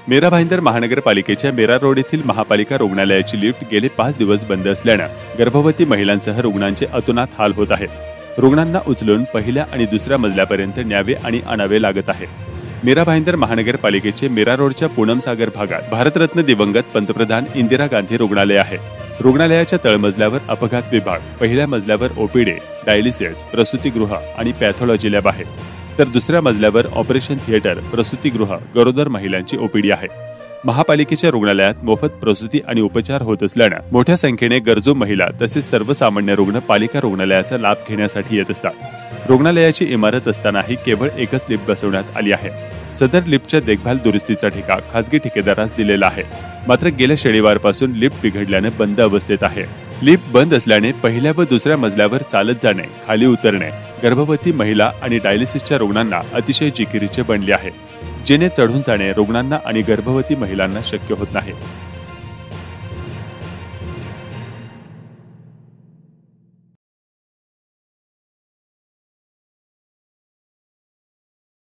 मीरा भाईंदर महानगरपालिकेच्या मीरा रोड येथील महापालिका रुग्णालयाची लिफ्ट गेले 5 दिवस बंद असल्यानं गर्भवती महिलांसह रुग्णांचे अतोनात हाल होत आहेत। रुग्णांना उचलून पहिल्या आणि दुसऱ्या मजल्यापर्यंत न्यावे आणि आणावे लागत आहे। मीरा भाईंदर महानगरपालिकेचे मीरा रोडच्या पूनम सागर भागात भारतरत्न दिवंगत पंतप्रधान इंदिरा गांधी रुग्णालय आहे। रुग्णालयाच्या तळमजल्यावर अपघात विभाग, पहिल्या मजल्यावर ओपीडी, डायलिसिस, प्रसूतीगृह आणि पॅथॉलॉजी लॅब आहे, तर दुसऱ्या मजल्यावर ऑपरेशन थिएटर, प्रसूतीगृह, गरोदर महिलांची ओपीडी आहे। महापालिकेच्या रुग्णालयात मोफत प्रसूती आणि उपचार होत असल्यानं मोठ्या संख्येने गरजू महिला तसेच सर्वसामान्य रुग्ण पालिका रुग्णालयाचा लाभ घेण्यासाठी येत असतात। रुग्णालयाची इमारत असतानाही केवळ एकच लिफ्ट बसवण्यात आली आहे। सदर लिफ्टच्या देखभाल दुरुस्तीचा ठेका खासगी ठेकेदारास दिलेला आहे। मात्र गेल्या शनिवारपासून लिफ्ट बिघडल्याने बंद अवस्थेत आहे। लिफ्ट बंद असल्याने पहिल्या व दुसऱ्या मजल्यावर चालत जाणे, खाली उतरणे गर्भवती महिला आणि डायलिसिसच्या रुग्णांना अतिशय जिकिरीचे बनले आहे, जेणे चढून जाणे रुग्णांना आणि गर्भवती महिलांना शक्य होत नाही।